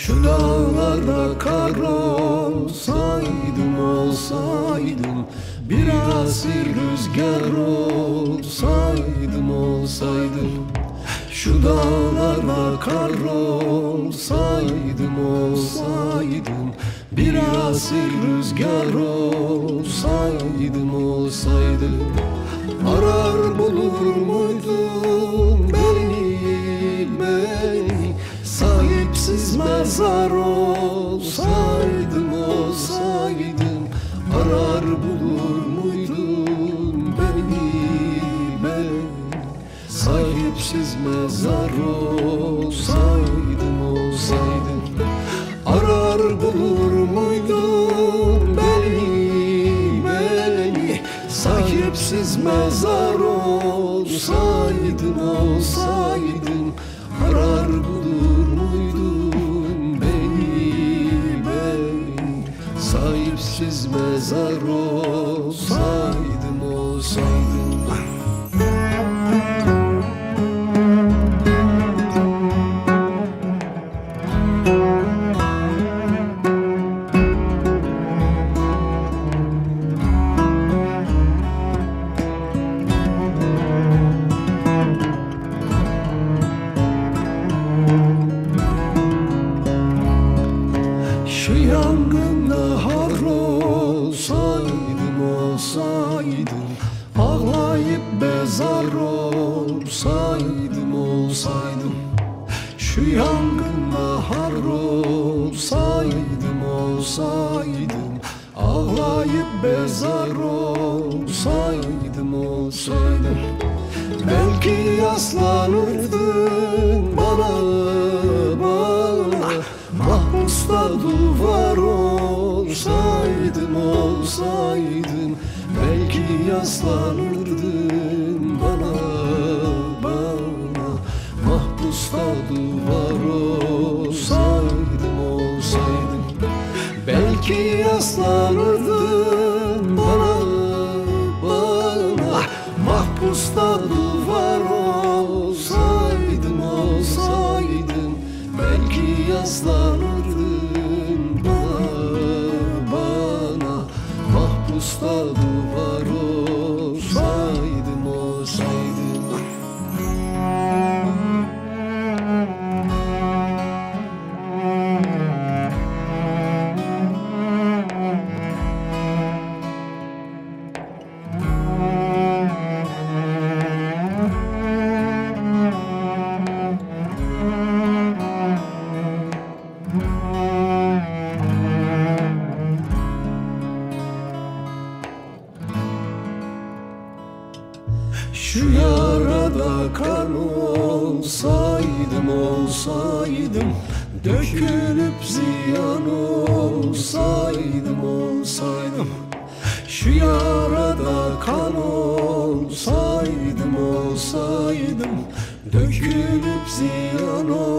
Şu dağlarda kar olsaydım, olsaydım, bir asir rüzgar olsaydım, olsaydım. Şu dağlarda kar olsaydım, olsaydım, bir asir rüzgar olsaydım, olsaydım. Arar bulur muydun beni, beni, sahipsiz mezar olsaydım, olsaydım. Arar bulur muydun beni, beni, sahipsiz mezar olsaydım, olsaydım. Arar bulur muydun beni, beni, sahipsiz mezar olsaydım, olsaydım. Arar bulur muydun beni, beni, sahipsiz mezar olsaydım, olsaydım. Şu yangında har olsaydım, olsaydım, ağlayıp bezar olsaydım, olsaydım. Şu yangında har olsaydım, olsaydım, ağlayıp bezar olsaydım, olsaydım. Belki yaslanırdın bana, bana, mahpusta duvar olsaydım, olsaydım. Belki yaslanırdın bana, bana, mahpusta duvar olsaydım, olsaydım. Belki yaslanırdın bana, bana, mahpusta duvar olsaydım, olsaydım. Belki yaslanırdın bana, bana, mahpusta duvar olsaydım, olsaydım. Şu yarada kan olsaydım, olsaydım, dökülüp ziyan olsaydım, olsaydım. Şu yarada kan olsaydım, olsaydım, dökülüp ziyan olsaydım.